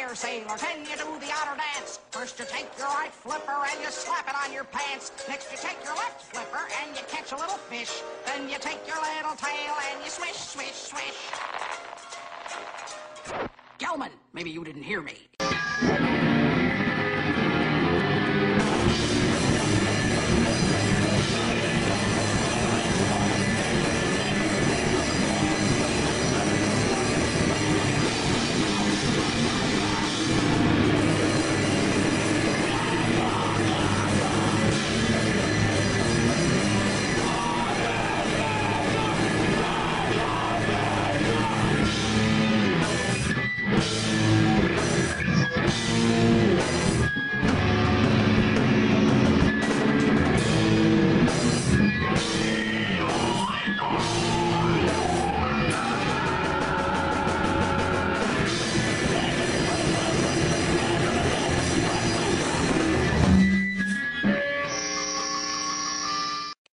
there, sailor, can you do the otter dance? First you take your right flipper and you slap it on your pants. Next you take your left flipper and you catch a little fish. Then you take your little tail and you swish, swish, swish. Gelman, maybe you didn't hear me.